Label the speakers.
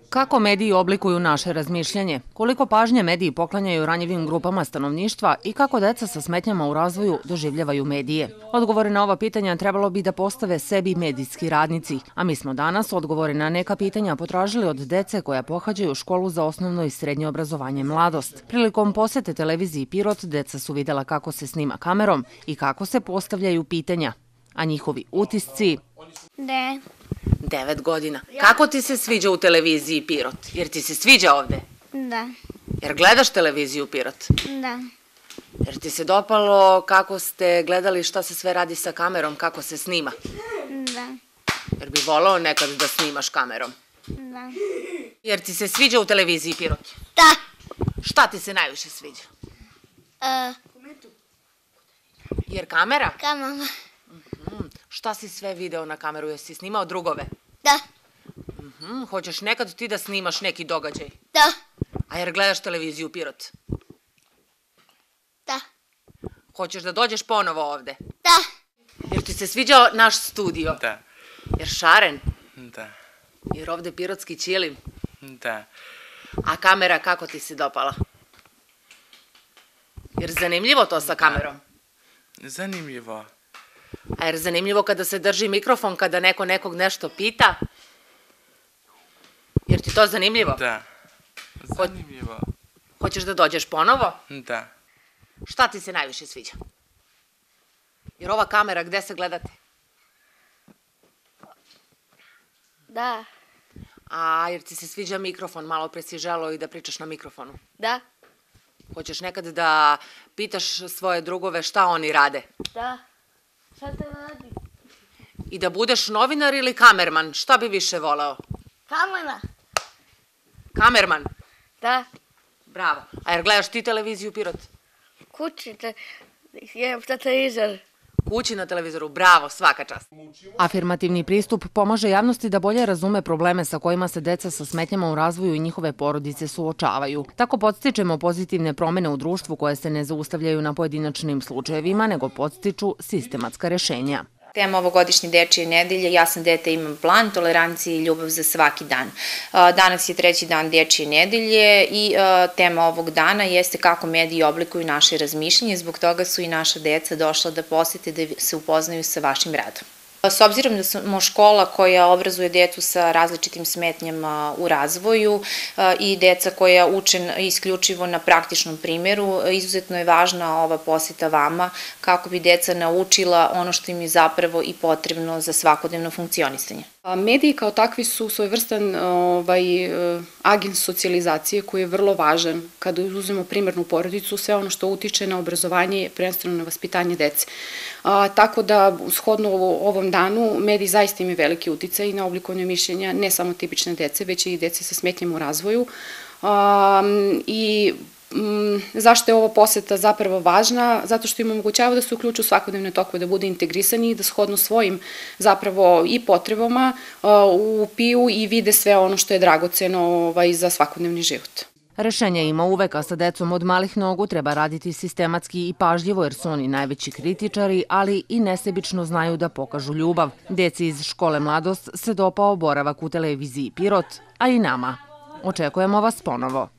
Speaker 1: Kako mediji oblikuju naše razmišljanje? Koliko pažnje mediji poklanjaju ranjivim grupama stanovništva i kako deca sa smetnjama u razvoju doživljavaju medije? Odgovore na ova pitanja trebalo bi da postave sebi medijski radnici, a mi smo danas odgovore na neka pitanja potražili od dece koja pohađaju školu za osnovno i srednje obrazovanje Mladost. Prilikom posete televiziji Pirot, deca su videla kako se snima kamerom i kako se postavljaju pitanja, a njihovi utisci... 9 godina. Kako ti se sviđa u televiziji Pirot? Jer ti se sviđa ovde?
Speaker 2: Da.
Speaker 1: Jer gledaš televiziju Pirot?
Speaker 2: Da.
Speaker 1: Jer ti se dopalo kako ste gledali šta se sve radi sa kamerom, kako se snima?
Speaker 2: Da.
Speaker 1: Jer bi volao nekad da snimaš kamerom?
Speaker 2: Da.
Speaker 1: Jer ti se sviđa u televiziji Pirot?
Speaker 2: Da.
Speaker 1: Šta ti se najviše sviđa? Jer kamera?
Speaker 2: Kamera.
Speaker 1: Šta si sve video na kameru? Jesi snimao drugove?
Speaker 2: Da.
Speaker 1: Hoćeš nekad ti da snimaš neki događaj?
Speaker 2: Da.
Speaker 1: A jer gledaš televiziju Pirot?
Speaker 2: Da.
Speaker 1: Hoćeš da dođeš ponovo ovde?
Speaker 2: Da.
Speaker 1: Jer ti se sviđao naš studio?
Speaker 3: Da.
Speaker 1: Jer šaren?
Speaker 3: Da.
Speaker 1: Jer ovde pirotski ćilim?
Speaker 3: Da.
Speaker 1: A kamera kako ti se dopala? Jer zanimljivo to sa kamerom?
Speaker 3: Zanimljivo.
Speaker 1: A jer zanimljivo kada se drži mikrofon, kada neko nekog nešto pita? Jer ti to zanimljivo?
Speaker 3: Da. Zanimljivo.
Speaker 1: Hoćeš da dođeš ponovo?
Speaker 3: Da.
Speaker 1: Šta ti se najviše sviđa? Jer ova kamera, gde se gledate?
Speaker 2: Da.
Speaker 1: A jer ti se sviđa mikrofon, malo pre si želeo i da pričaš na mikrofonu?
Speaker 2: Da.
Speaker 1: Hoćeš nekad da pitaš svoje drugove šta oni rade?
Speaker 2: Da. Šta te radi?
Speaker 1: I da budeš novinar ili kamerman? Šta bi više voleo?
Speaker 2: Kamera.
Speaker 1: Kamerman?
Speaker 2: Da.
Speaker 1: Bravo. A jer gledaš ti televiziju Pirot?
Speaker 2: Kući te jem televizor.
Speaker 1: Kući na televizoru, bravo, svaka čast. Afirmativni pristup pomaže javnosti da bolje razume probleme sa kojima se deca sa smetnjama u razvoju i njihove porodice suočavaju. Tako podstičemo pozitivne promene u društvu koje se ne zaustavljaju na pojedinačnim slučajevima, nego podstiču sistematska rešenja.
Speaker 4: Tema ovogodišnje dečije nedelje, ja sam dete, imam plan, tolerancija i ljubav za svaki dan. Danas je 3. dan dečije nedelje i tema ovog dana jeste kako mediji oblikuju naše razmišljanje, zbog toga su i naša deca došla da posete, da se upoznaju sa vašim radom. S obzirom da smo škola koja obrazuje decu sa različitim smetnjama u razvoju i deca koja uče isključivo na praktičnom primjeru, izuzetno je važna ova poseta vama kako bi deca naučila ono što im je zapravo i potrebno za svakodnevno funkcionisanje.
Speaker 5: Mediji kao takvi su svojevrstan agent socijalizacije koji je vrlo važan kada uzmemo primarnu porodicu, sve ono što utiče na obrazovanje, prvenstveno na vaspitanje dece. Tako da, shodno ovom danu, mediji zaista imaju veliki uticaj na oblikovanje mišljenja ne samo tipične dece, već i dece sa smetnjama u razvoju. Zašto je ova poseta zapravo važna? Zato što im omogućava da se uključu u svakodnevne tokove, da bude integrisani i da shodno svojim zapravo i potrebama upiju i vide sve ono što je dragoceno za svakodnevni život.
Speaker 1: Rešenja ima uvek, a sa decom od malih nogu treba raditi sistematski i pažljivo jer su oni najveći kritičari, ali i nesebično znaju da pokažu ljubav. Deci iz škole Mladost se dopao boravak u televiziji Pirot, a i nama. Očekujemo vas ponovo.